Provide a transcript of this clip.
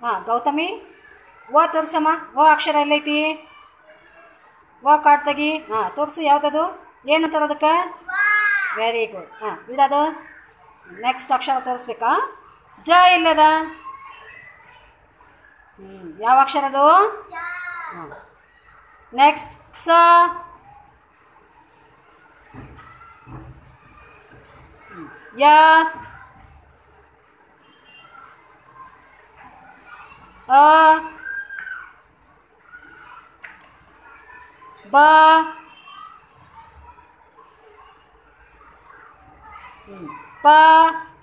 ಹಾಂ ಗೌತಮಿ ವ ತೋರಿಸಮ್ಮ. ವ ಅಕ್ಷರ ಎಲ್ಲೈತಿ? ವ ಕಾರ್ಡ್ ತೆಗಿ. ಹಾಂ ತೋರಿಸು ಯಾವುದದು, ಏನಂತಾರೆ ಅದಕ್ಕೆ? Very good. ಹಾಂ ಇದದು ನೆಕ್ಸ್ಟ್ ಅಕ್ಷರ ತೋರಿಸ್ಬೇಕಾ? ಜ ಎಲ್ಲದ? ಯಾವ ಅಕ್ಷರ ಅದು? ಹಾಂ ನೆಕ್ಸ್ಟ್ ಸ. ಯ ಅ ಬ ಪ